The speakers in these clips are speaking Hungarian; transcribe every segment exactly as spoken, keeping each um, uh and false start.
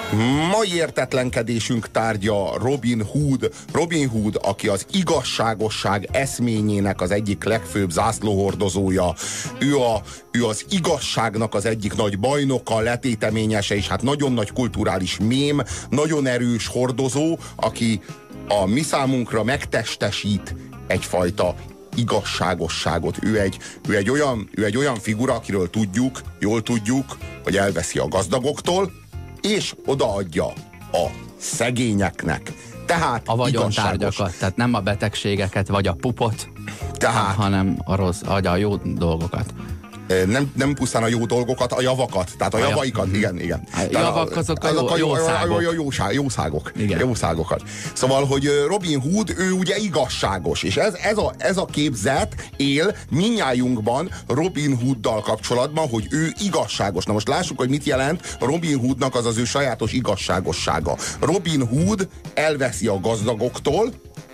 Mai értetlenkedésünk tárgya Robin Hood. Robin Hood, aki az igazságosság eszményének az egyik legfőbb zászlóhordozója. Ő, a, ő az igazságnak az egyik nagy bajnoka, letéteményese, és hát nagyon nagy kulturális mém, nagyon erős hordozó, aki a mi számunkra megtestesít egyfajta igazságosságot. Ő egy, ő, egy olyan, ő egy olyan figura, akiről tudjuk, jól tudjuk, hogy elveszi a gazdagoktól, és odaadja a szegényeknek. Tehát a vagyontárgyakat, tehát nem a betegségeket, vagy a pupot, tehát, hanem a rossz, a jó dolgokat. Nem, nem pusztán a jó dolgokat, a javakat, tehát a, a javaikat, jav... igen, igen. A javak azok a, azok a jó, jószágok. Jó, jó, jószágok. Jószágokat. Szóval, hogy Robin Hood, ő ugye igazságos, és ez, ez, a, ez a képzet él mindnyájunkban Robin Hooddal kapcsolatban, hogy ő igazságos. Na most lássuk, hogy mit jelent Robin Hoodnak az az ő sajátos igazságossága. Robin Hood elveszi a gazdagoktól,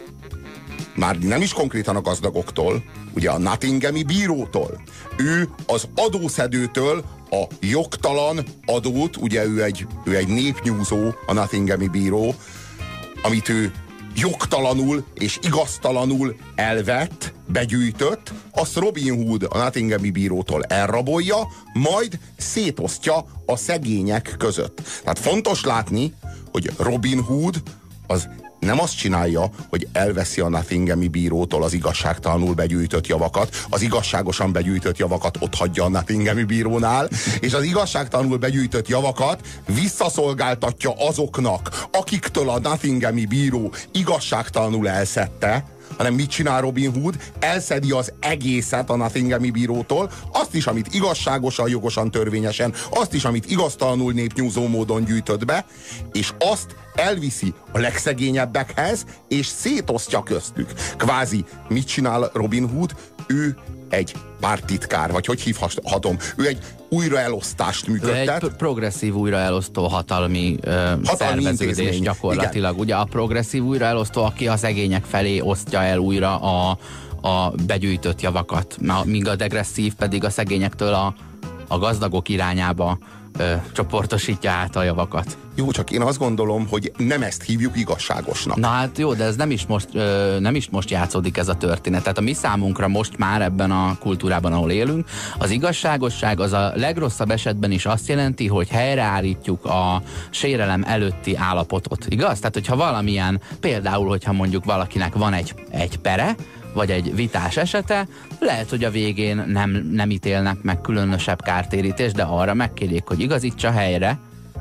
már nem is konkrétan a gazdagoktól, ugye a Nottinghami bírótól. Ő az adószedőtől a jogtalan adót, ugye ő egy, ő egy népnyúzó, a Nottinghami bíró, amit ő jogtalanul és igaztalanul elvett, begyűjtött, azt Robin Hood a Nottinghami bírótól elrabolja, majd szétosztja a szegények között. Tehát fontos látni, hogy Robin Hood az nem azt csinálja, hogy elveszi a Nottinghami bírótól az igazságtalanul begyűjtött javakat, az igazságosan begyűjtött javakat ott hagyja a Nottinghami bírónál, és az igazságtalanul begyűjtött javakat visszaszolgáltatja azoknak, akiktől a Nottinghami bíró igazságtalanul elszedte, hanem mit csinál Robin Hood? Elszedi az egészet a Nottinghami bírótól, azt is, amit igazságosan, jogosan, törvényesen, azt is, amit igaztalanul népnyúzó módon gyűjtött be, és azt elviszi a legszegényebbekhez, és szétosztja köztük. Kvázi mit csinál Robin Hood? Ő egy pártitkár, vagy hogy hívhatom? Ő egy újraelosztást működtet. Ő egy progresszív újraelosztó hatalmi, ö, hatalmi szerveződés gyakorlatilag. Igen. Ugye a progresszív újraelosztó, aki a szegények felé osztja el újra a, a begyűjtött javakat, míg a degresszív pedig a szegényektől a, a gazdagok irányába ö, csoportosítja át a javakat. Jó, csak én azt gondolom, hogy nem ezt hívjuk igazságosnak. Na hát jó, de ez nem is most, ö, nem is most játszódik ez a történet. Tehát a mi számunkra most már ebben a kultúrában, ahol élünk, az igazságosság az a legrosszabb esetben is azt jelenti, hogy helyreállítjuk a sérelem előtti állapotot. Igaz? Tehát, hogyha valamilyen, például, hogyha mondjuk valakinek van egy, egy pere, vagy egy vitás esete, lehet, hogy a végén nem, nem ítélnek meg különösebb kártérítést, de arra megkérjék, hogy igazítsa helyre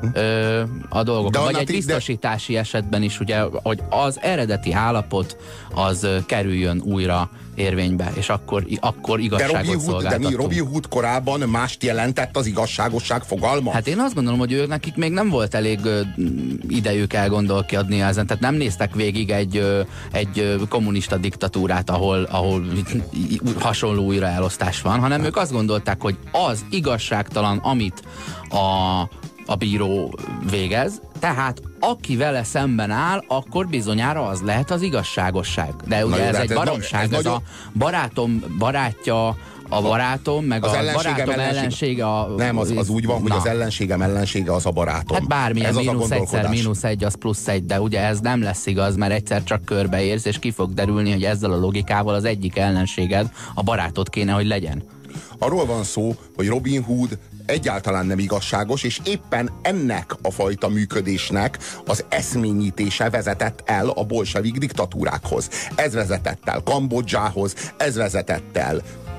Ö, a dolgokat. Vagy egy biztosítási de... esetben is, ugye, hogy az eredeti állapot az kerüljön újra érvénybe, és akkor, akkor igazságot szolgáltatunk. De mi Robin Hood korábban mást jelentett az igazságosság fogalma? Hát én azt gondolom, hogy ők nekik még nem volt elég ö, idejük elgondolkodni ezen, tehát nem néztek végig egy, ö, egy ö, kommunista diktatúrát, ahol, ahol hasonló újraelosztás van, hanem hát. Ők azt gondolták, hogy az igazságtalan, amit a a bíró végez, tehát aki vele szemben áll, akkor bizonyára az lehet az igazságosság. De ugye jó, ez egy ez baromság, ez, ez, ez nagyon... a barátom barátja, a barátom, meg az a barátom ellensége a... Nem, az, az úgy van, hogy na. Az ellenségem ellensége az a barátom. Hát bármilyen mínusz egyszer, mínusz egy, az plusz egy, de ugye ez nem lesz igaz, mert egyszer csak körbeérsz, és ki fog derülni, hogy ezzel a logikával az egyik ellenséged a barátod kéne, hogy legyen. Arról van szó, hogy Robin Hood egyáltalán nem igazságos, és éppen ennek a fajta működésnek az eszményítése vezetett el a bolsevik diktatúrákhoz. Ez vezetett el Kambodzsához, ez vezetett el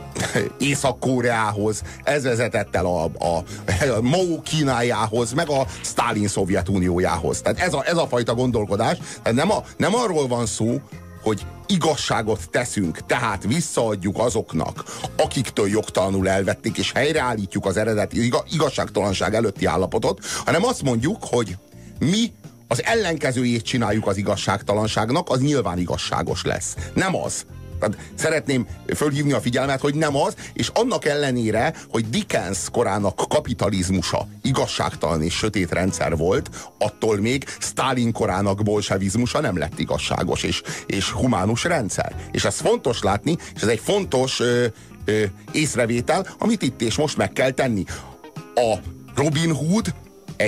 Észak-Koreához, ez vezetett el a, a, a Mao Kínájához, meg a Sztálin Szovjetuniójához. Tehát ez a, ez a fajta gondolkodás, tehát nem, a, nem arról van szó, hogy igazságot teszünk, tehát visszaadjuk azoknak, akiktől jogtalanul elvették, és helyreállítjuk az eredeti igazságtalanság előtti állapotot, hanem azt mondjuk, hogy mi az ellenkezőjét csináljuk az igazságtalanságnak, az nyilván igazságos lesz. Nem az. Tehát szeretném fölhívni a figyelmet, hogy nem az, és annak ellenére, hogy Dickens korának kapitalizmusa igazságtalan és sötét rendszer volt, attól még Sztálin korának bolsevizmusa nem lett igazságos és, és humánus rendszer. És ez fontos látni, és ez egy fontos ö, ö, észrevétel, amit itt és most meg kell tenni. A Robin Hood egy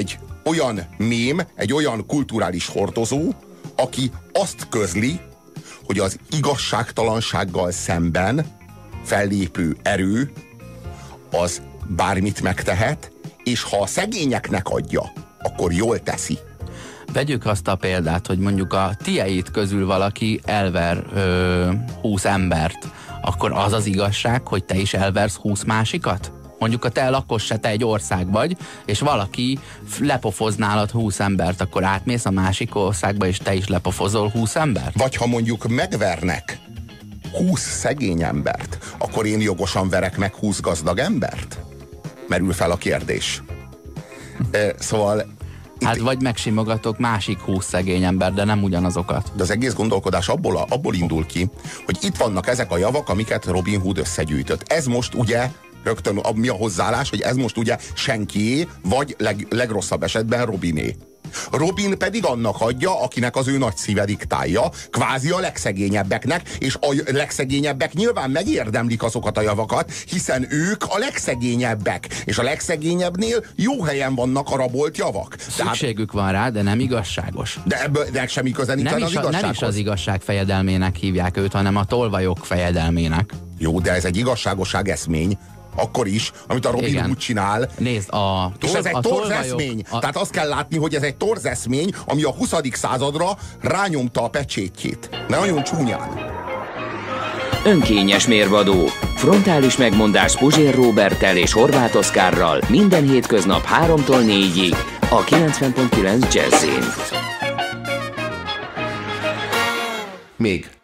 olyan mém, egy olyan kulturális hordozó, aki azt közli, hogy az igazságtalansággal szemben fellépő erő az bármit megtehet, és ha a szegényeknek adja, akkor jól teszi. Vegyük azt a példát, hogy mondjuk a tieit közül valaki elver ö, húsz embert, akkor az az igazság, hogy te is elversz húsz másikat? Mondjuk a te lakos se, te egy ország vagy, és valaki lepofoz nálad húsz embert, akkor átmész a másik országba, és te is lepofozol húsz embert? Vagy ha mondjuk megvernek húsz szegény embert, akkor én jogosan verek meg húsz gazdag embert? Merül fel a kérdés. E, szóval... Hát itt, vagy megsimogatok másik húsz szegény ember, de nem ugyanazokat. De az egész gondolkodás abból, a, abból indul ki, hogy itt vannak ezek a javak, amiket Robin Hood összegyűjtött. Ez most ugye rögtön a, mi a hozzáállás, hogy ez most ugye senkié, vagy leg, legrosszabb esetben Robiné. Robin pedig annak adja, akinek az ő nagy szíve diktálja, kvázi a legszegényebbeknek, és a legszegényebbek nyilván megérdemlik azokat a javakat, hiszen ők a legszegényebbek, és a legszegényebbnél jó helyen vannak a rabolt javak. Szükségük van rá, de nem igazságos. De ebből de semmi köze nincs az igazsághoz. Nem is az igazság fejedelmének hívják őt, hanem a tolvajok fejedelmének. Jó, de ez egy igazságosság eszmény. Akkor is, amit a Robin Hood csinál. Nézd, a és ez egy torzeszmény. A... Tehát azt kell látni, hogy ez egy torzeszmény, ami a huszadik századra rányomta a pecsétjét. Ne nagyon csúnyán. Önkényes mérvadó. Frontális megmondás Puzsér Róberttel és Horváth Oszkárral minden hétköznap háromtól négyig a kilencven pont kilenc Jazzin. Még